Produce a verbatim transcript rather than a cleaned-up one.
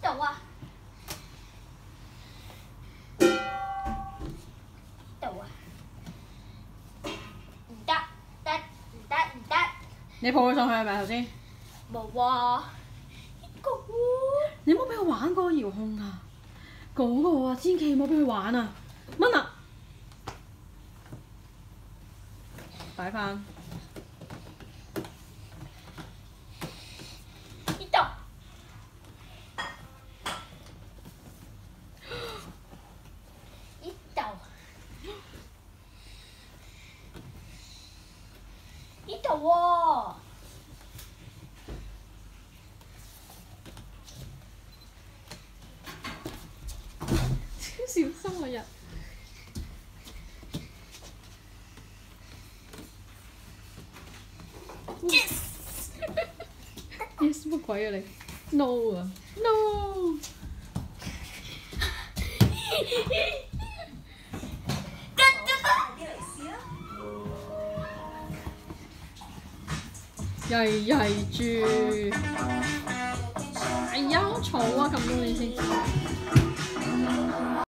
度啊！度啊！唔得，得唔得唔得！ 你抱佢上去係咪頭先？ 冇啊！呢個喎。 你唔好俾佢玩嗰個遙控啊！嗰個啊，千祈唔好俾佢玩啊！蚊啊！擺翻。 呢度。呢度。呢度喎。 小心啊人。 Yes！ Yes 乜鬼啊你 ？No 啊 ！No！ 曳曳豬，哎呀好嘈啊！撳多你先。